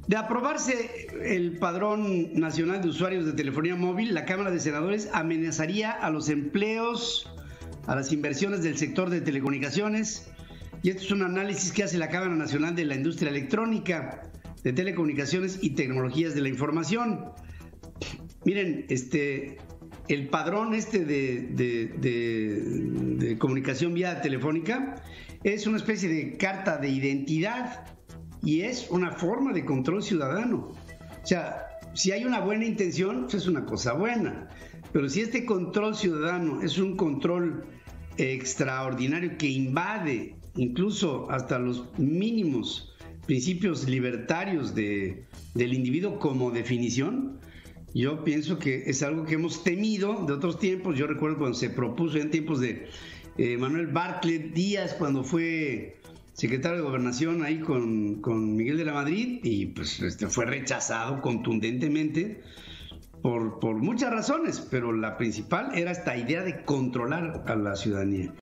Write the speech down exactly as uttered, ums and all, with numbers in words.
De aprobarse el Padrón Nacional de Usuarios de Telefonía Móvil, la Cámara de Senadores amenazaría a los empleos, a las inversiones del sector de telecomunicaciones. Y esto es un análisis que hace la Cámara Nacional de la Industria Electrónica, de Telecomunicaciones y Tecnologías de la Información. Miren, este, el padrón este de, de, de, de comunicación vía telefónica es una especie de carta de identidad y es una forma de control ciudadano. O sea, si hay una buena intención, pues es una cosa buena. Pero si este control ciudadano es un control extraordinario que invade incluso hasta los mínimos principios libertarios de, del individuo como definición, yo pienso que es algo que hemos temido de otros tiempos. Yo recuerdo cuando se propuso en tiempos de eh, Manuel Bartlett Díaz, cuando fue secretario de Gobernación ahí con, con Miguel de la Madrid, y pues este fue rechazado contundentemente por, por muchas razones, pero la principal era esta idea de controlar a la ciudadanía.